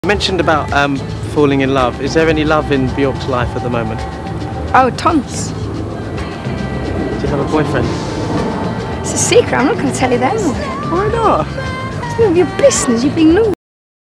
You mentioned about falling in love. Is there any love in Bjork's life at the moment? Oh, tons. Do you have a boyfriend? It's a secret. I'm not going to tell you that. Why not? It's none of your business. You're being naughty.